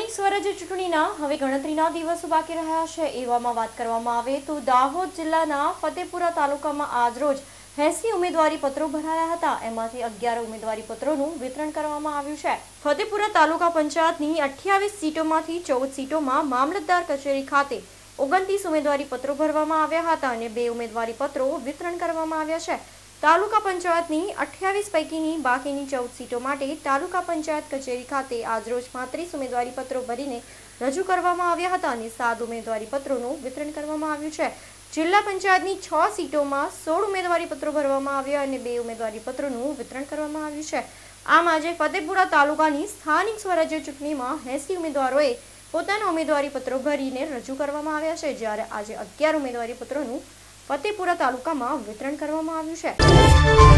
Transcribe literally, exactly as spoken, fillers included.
સ્થાનિક સ્વરાજ્ય ચૂંટણીના હવે ગણતરીના દિવસો બાકી રહ્યા છે। એવામાં વાત કરવામાં આવે તો દાહોદ જિલ્લાના ફતેપુરા તાલુકામાં આજરોજ એંસી ઉમેદવારી પત્રો ભરાયા હતા। એમાંથી અગિયાર ઉમેદવારી પત્રોનું વિતરણ કરવામાં આવ્યું છે। ફતેપુરા તાલુકા પંચાયતની અઠ્યાવીસ સીટોમાંથી ચૌદ સીટોમાં મામલતદાર કચેરી ખાતે ઓગણત્રીસ ઉમેદવારી પત્રો ભરવામાં આવ્યા હતા અને બે ઉમેદવારી પત્રો વિતરણ કરવામાં આવ્યા છે। તાલુકા પંચાયતની અઠ્યાવીસ પૈકીની બાકીની ચૌદ સીટો માટે તાલુકા પંચાયત કચેરી ખાતે આજરોજ પાંત્રીસ ઉમેદવારી પત્રો ભરીને રજૂ કરવામાં આવ્યા હતા અને સાત ઉમેદવારી પત્રોનું વિતરણ કરવામાં આવ્યું છે। જિલ્લા પંચાયતની છ સીટોમાં સોળ ઉમેદવારી પત્રો ભરવામાં આવ્યા અને બે ઉમેદવારી પત્રોનું વિતરણ કરવામાં આવ્યું છે। આમ આજે ફતેપુરા તાલુકાની સ્થાનિક સ્વરાજ્ય ચૂંટણીમાં એંસી ઉમેદવારોએ પોતાના ઉમેદવારી પત્રો ભરીને રજૂ કરવામાં આવ્યા છે, જ્યારે આજે અગિયાર ઉમેદવારી પત્રોનું ફતેપુરા તાલુકામાં વિતરણ કરવામાં આવ્યું છે।